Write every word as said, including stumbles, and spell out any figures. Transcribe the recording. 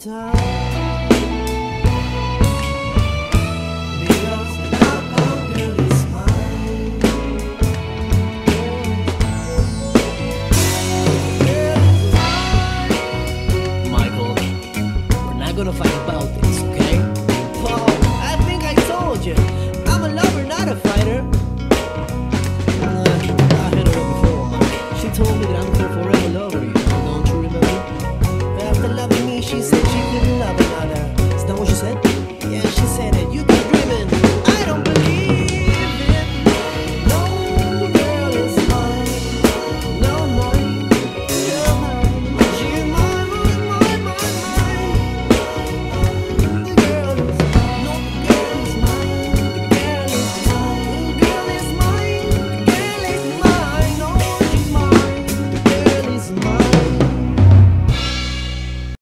time. Because the outcome, girl, is mine. Michael, we're not gonna fight about this, okay? Paul, I think I told you, I'm a lover, not a fighter. Uh, I heard her before, Mike. She told me that I'm her forever lover, you know, don't you remember? After loving me, she said